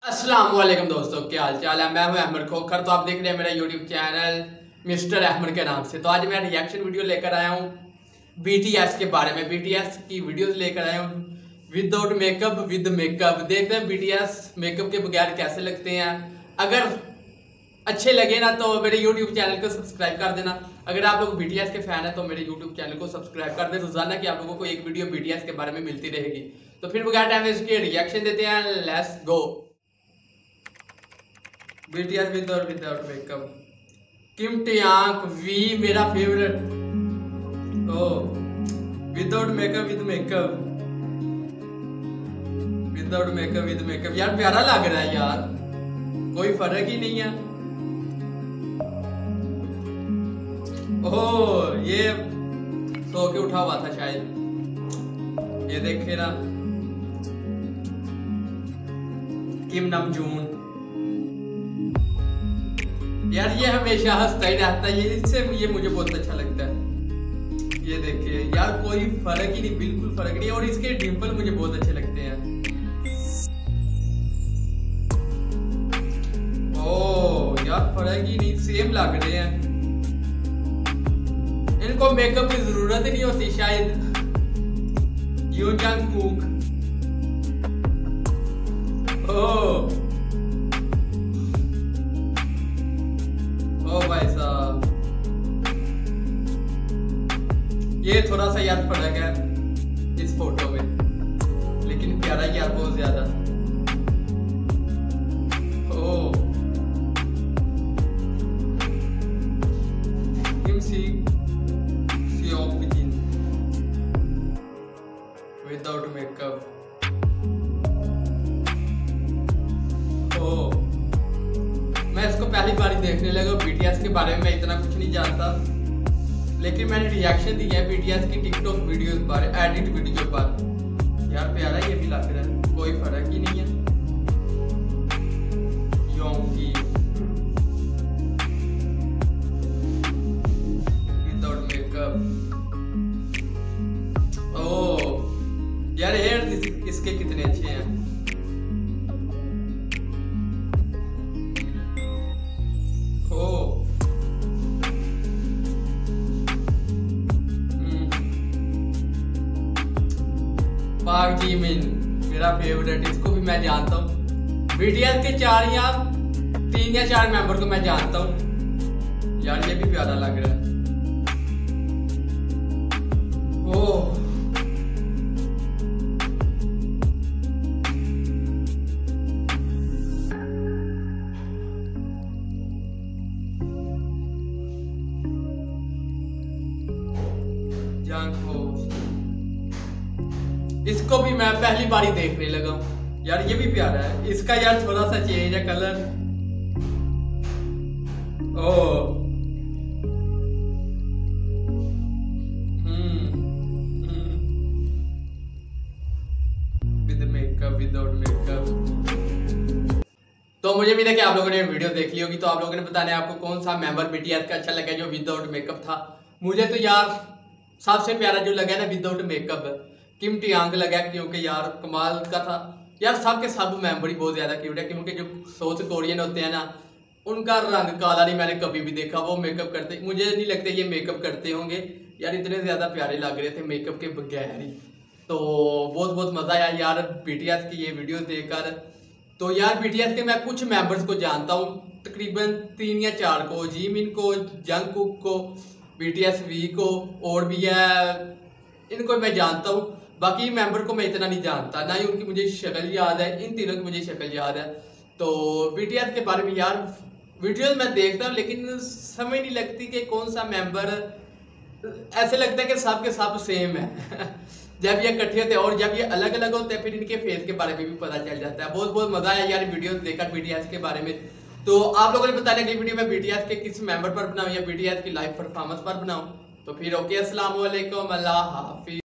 अस्सलाम वालेकुम दोस्तों, क्या हाल चाल है। मैं हूं अहमद खोखर। तो आप देख रहे हैं मेरा यूट्यूब चैनल मिस्टर अहमद के नाम से। तो आज मैं रिएक्शन वीडियो लेकर आया हूं बीटीएस के बारे में। बीटीएस की वीडियोस लेकर आया हूं विदाउट मेकअप, विद मेकअप। देखते हैं बीटीएस मेकअप के बगैर कैसे लगते हैं। अगर अच्छे लगे ना तो मेरे यूट्यूब चैनल को सब्सक्राइब कर देना। अगर आप लोग बीटीएस के फैन हैं तो मेरे यूट्यूब चैनल को सब्सक्राइब कर दें। रोजाना की आप लोगों को एक वीडियो बीटीएस के बारे में मिलती रहेगी। तो फिर बगैर टाइम इसके रिएक्शन देते हैं। Let's go. बीटीएस विद और विदाउट मेकअप। किम टियांक वी मेरा favourite. Oh without makeup, with makeup, without makeup, with makeup. यार प्यारा लग रहा है यार, कोई फर्क ही नहीं है। ओह ये सो के उठा हुआ था शायद। ये देखे ना, किम नमजून। यार ये हमेशा हंसता ही रहता है, ये इससे ये मुझे बहुत अच्छा लगता है। ये देखिए यार, कोई फर्क ही नहीं, बिल्कुल फर्क नहीं। और इसके डिंपल मुझे बहुत अच्छे लगते हैं। ओह यार फर्क ही नहीं, सेम लग रहे हैं। इनको मेकअप की जरूरत ही नहीं होती शायद। यून जंगकुक। ओह ओ भाई साहब, ये थोड़ा सा यार फर्क है इस फोटो में, लेकिन प्यारा यार बहुत ज्यादा। ओ किम सी सियोंग विदाउट मेकअप। ओ मैं इसको पहली बार ही देखने लगा। बीटीएस के बारे में मैं इतना कुछ नहीं जानता, लेकिन मैंने रिएक्शन दिया है बीटीएस की टिकटॉक वीडियोस पर, एडिट वीडियो पर। यार प्यारा ये भी लग रहा है, कोई फर्क ही नहीं है। योंगी विदाउट मेकअप। ओह यार हेयर इसके कितने अच्छे हैं। पाक जी मिन मेरा फेवरेट, इसको भी मैं जानता हूँ। बीटीएस के 3 या 4 मेंबर को मैं जानता हूँ। यार ये भी प्यारा लग रहा है। ओह इसको भी मैं पहली बार ही देखने लगा हूं। यार ये भी प्यारा है, इसका यार थोड़ा सा चेंज है colour. Oh with makeup, without makeup. तो मुझे भी देखिए आप लोगों ने वीडियो देख ली होगी, तो आप लोगों ने बताना है आपको कौन सा मेंबर बीटीएस का अच्छा लगा जो विदाउट मेकअप था। मुझे तो यार सबसे प्यारा जो लगा ना विदाउट मेकअप किम टियांग लगा, क्योंकि यार कमाल का था। यार सब के सब मेंबर ही बहुत ज्यादा क्यूट है, क्योंकि जो साउथ कोरियन होते हैं ना, उनका रंग काला नहीं मैंने कभी भी देखा। वो मेकअप करते, मुझे नहीं लगता ये मेकअप करते होंगे। यार इतने ज्यादा प्यारे लग रहे थे मेकअप के बगैर ही। तो बहुत बहुत मजा आया यार बीटीएस की ये वीडियो देखकर। तो यार बीटीएस के मैं कुछ मेंबर्स को जानता हूँ, तकरीबन 3 या 4 को। जिमिन को, जंगकुक को, बीटीएस वी को, और भी है, इनको मैं जानता हूँ। बाकी मेंबर को मैं इतना नहीं जानता, ना ही उनकी मुझे शक्ल याद है। इन तीनों की मुझे शक्ल याद है। तो बीटीएस के बारे में यार वीडियोस मैं देखता हूँ, लेकिन समझ नहीं लगती कि कौन सा मेंबर। ऐसे लगता है कि सब के सब सेम है। जब ये इकट्ठे होते हैं और जब ये अलग अलग होते हैं, फिर इनके फेस के बारे में भी पता चल जाता है। बहुत बहुत मजा आया यार वीडियो देखकर बीटीएस के बारे में। तो आप लोगों ने बताया कि वीडियो में बीटीएस के किस मेंबर पर बनाऊं या बीटीएस की लाइव परफॉर्मेंस पर बनाऊं। तो फिर ओके, अस्सलाम वालेकुम, अल्लाह हाफिज।